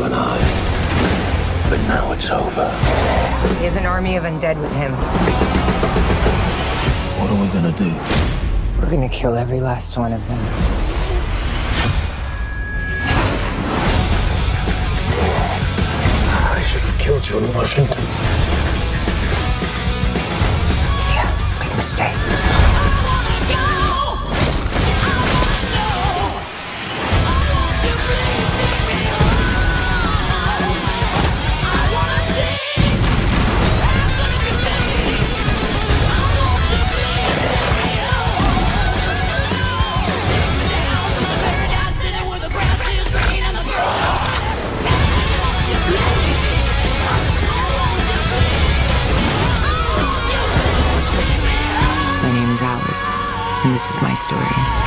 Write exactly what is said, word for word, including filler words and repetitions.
you and I. But now it's over. He has an army of undead with him. What are we gonna do? We're gonna kill every last one of them. I should have killed you in Washington. Yeah, big mistake. My name is Alice, and this is my story.